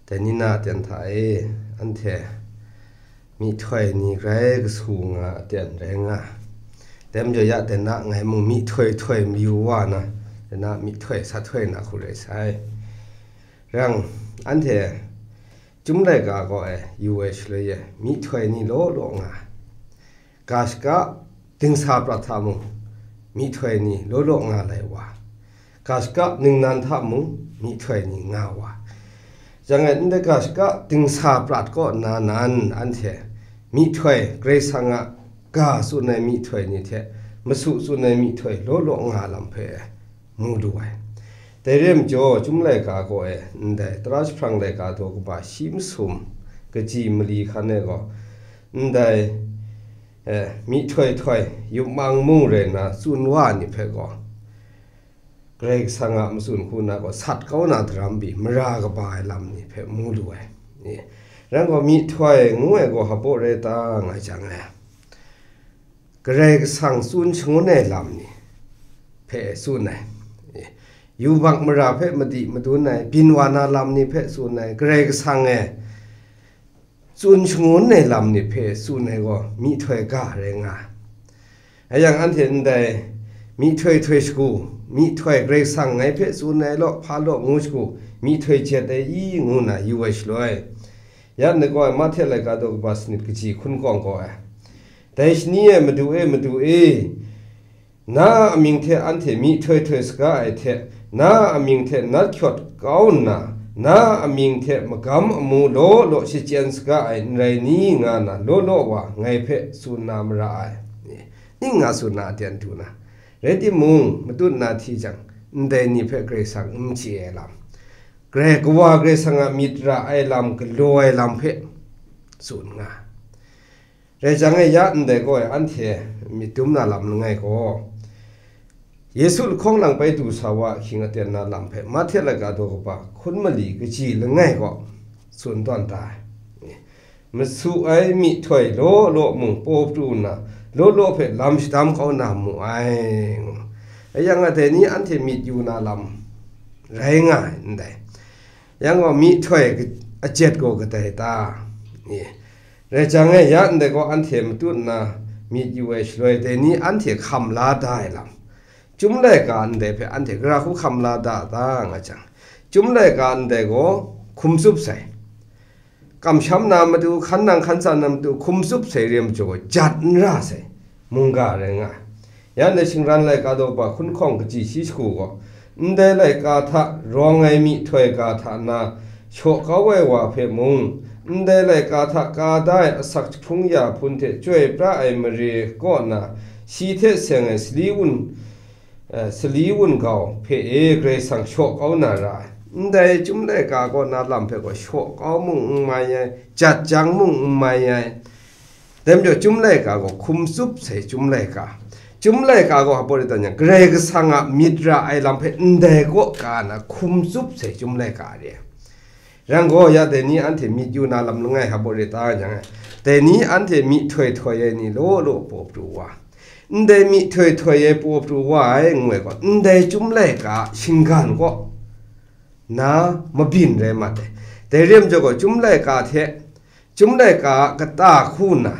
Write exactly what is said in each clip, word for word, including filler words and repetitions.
แต่นี่นาเตียนไทยอันเถมีถ้วยนี่ไรก็สูงอ่ะเตียนแรงอ่ะแต่มันจะยะแต่น่าไงมึงมีถ้วยถ้วยมีว่านะแต่น่ามีถ้วยสักถ้วยนะคุณเลยใช่เรื่องอันเถจุ่มได้ก็ก็เอยูเอชเลยมีถ้วยนี่โลโลงอ่ะกาสก็ถึงสาประทามุมีถ้วยนี่โลโลงาเลยวะกาสก็หนึ่งนันทามุมีถ้วยนี่งาวะจังเงินเด็กกาสก็ถึงสาประก็นานานอันเถมีถ้วยเกรซังอ่ะกาสุนัยมีถ้วยนี่เถมาสุสุนัยมีถ้วยโลโลงาลำเพมูด้วยแต่เรื่องโจจุ่มเลยกาก็เอได้ตราชพลังเลยกาตัวก็บ่าชิมซุมก็จีมลีขันเนี่ยก็ได้เออมีถ้วยถ้วยยุบมังมุงเลยนะสุนว่านี่เพก็เกรกสังอ่ะมาสุนคุณนะก็สัตว์เขาหน้าดรัมบีมรากบายลำนี่เพมูด้วยนี่แล้วก็มีถ้วยงูเอก็ฮับโบเรตาไงจังเลยเกรกสังสุนชงในลำนี่เพสุนไหนอยู่บังมราเพมาดีมาดูไหนบินวานาลำนี่เพสุนไหนเกรกสังเอสุนชงในลำนี่เพสุนไหนก็มีถ้วยกาเรงอ่ะไอ้ยังอันเห็นได้มีถ้วยถ้วยสกูมีถ้วยเกรกสังไงเพสุนไหนโลพาโลงูสกูมีถ้วยเจ็ดได้ยี่งูน่ะอยู่ไว้ช่วยยันนึกว่ามาเท่าไรก็ต้องบัสนิดกี่คุณกองก็เอแต่ชนี้มาดูเอมาดูเอน้ามิงเทอันเทมีถ้วยถ้วยสกายเทน้ามิงเทนัดขดเก้าน่ะน้ามิงเทมกำมูโลโลชิเจนสกายไรนี้งานะโลโลว่าไงเพสุนามรายนี่งาสุนาเดียนดูนะเรดิมุงมาดูนาทีจังเดนี่เพเกรซังอุมเชียลำเกรกว่าเกรซังมิตรไอลำกลอยลำเพสุนงาเรจังไงยันเดก็อันเทมีตุมนาลำไงก็เยซูคงหลังไปดูสาวะขิงเตียนนาลำเพมาเทลกาโดกปะคนมาลีก็จีลงไงก็ส่วนตอนตายมันสู้ไอมีถอยโลโลมุงโป๊บดูนะโลโลเพลำสตามเขาหนามุไอไอยังไงแต่นี้อันเทมีอยู่นาลำไรง่ายนั่นแหละยังว่ามีถอยก็เจ็ดก็ก็แต่ตานี่เรื่องจังไงยันเด็กก็อันเทมตุนนะมีอยู่ไอช่วยแต่นี้อันเทคำลาได้ลำจุ่มเลยการเด็กอันเทกราคุคำลาได้ต่างจังจุ่มเลยการเด็กก็คุมซุบใส่กำช้ำนามาดูขันนังขันสันนามาดูคุมซุบใส่เรียมโจจัดน่าใส่มุงกาเรงอ่ะยันในชิงรันเลยกาโดบะคุณคงกจีชิสกูก็เดเลยกาทะรองไอมีถวยกาทะนาโชเขาไว้ว่าเพมุงเดเลยกาทะกาได้สักทุ่งยาพุนเทช่วยพระไอมรีก็นะชีเทเสียงสลีวุนสลีวุนเขาเพเอเกรสังโชเขานาราได้จุ่มได้กาก็นาลำเพก็โชเขามุงมาใหญ่จัดจังมุงมาใหญ่เต็มจะจุ่มได้กาก็คุมซุบใส่จุ่มได้กาจุ่มได้กาก็บริตรเนี่ยเกรกสังมิตรไอลำเพได้ก็กานะคุมซุบใส่จุ่มได้กาเดียรังก็ยาแต่นี้อันที่มีอยู่นาลำลงไงครับบริตรยังไงแต่นี้อันที่มีถอยถอยนี่โลโลปอบดูว่าได้มีถอยถอยปอบดูว่าไอ้งวยก็ได้จุ่มเลยกาชิงกันก็น้ามาบินเลยมาแต่แต่เรื่องจะก็จุ่มเลยกาเทจุ่มเลยกากระตาคู่น่ะ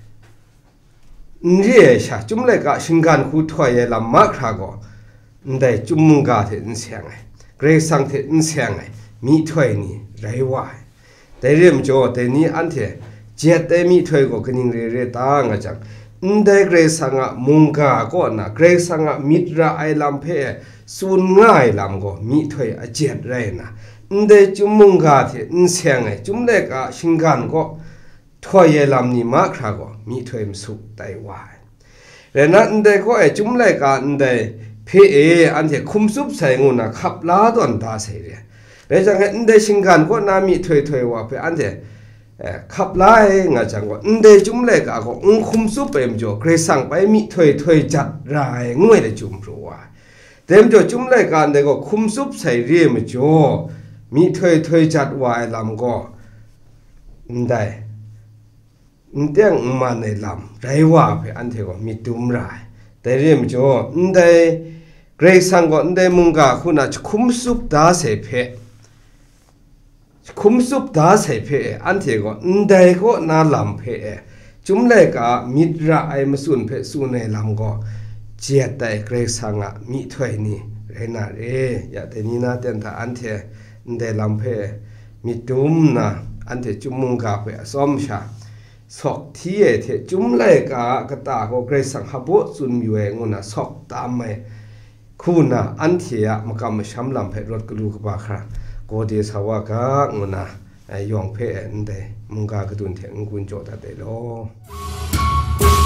เรียชาจุ่มเลยกาชิงกันคู่ถอยลำมากคราก็ได้จุ่มมุงกาเทนเสียงไงเกรซังเทนเสียงไงมีถอยนี่ไรวะแต่เรื่องจะแต่นี้อันเทเจ็ดแต่มีถอยก็กนิ่งเรื่อยๆตางจังได้เกรซังมุงกาก็นะเกรซังมิตรไอลำเพสุนง่ายลำก็มีถอยเจ็ดไรนะได้จุ่มมุงกาเทนเสียงไงจุ่มเล็กอ่ะชิงกันก็ถอยลำนี่มากคราก็มีถอยมสุไตวายแล้วนั้นได้ก็ไอจุ่มเล็กอ่ะได้เพเออันเทคุมซุบใส่งูนะขับลาดอนตาใส่เลยแล้วจังไงได้ชิงกันก็น่ามีถอยถอยว่าไปอันเทขับไล่งาจังว่าเดจุ่มเล็กอ่ะก็อุ้งคุมซุปเอ็มจ่อเกรซังไปมีถอยถอยจัดรายงวยเลยจุ่มรัวเต็มจ่อจุ่มเล็กกันเด็กก็คุมซุปใส่เรียมจ่อมีถอยถอยจัดวายลำก็ได้เตียงมาในลำไรว่าไปอันเทก็มีตุ่มรายแต่เรียมจ่อได้เกรซังก็ได้มุงกาคุณอาจคุมซุปดาเสเพคุมซุปตาใส่เพออันเทก็ได้ก็น่าลำเพอจุ่มเลยกะมิตรไอมาสุนเพสุนในลำก็เจียดแต่เกรสังะมิถอยนี่เรนาเรอย่าแต่นี้นะเต็นท่าอันเทได้ลำเพมิตุมนะอันเทจุ่มมุงกาเพซ้อมชาสอกที่เทจุ่มเลยกะกะตาก็เกรสังฮับสุนมีเวงนะสอกตามไม่คุณนะอันเทียมากำช้ำลำเพรถกลูกบาคราโกเดสาวกะงนะยองเพอันเดมุงกากระตุนเถงกุนโจตาเดโล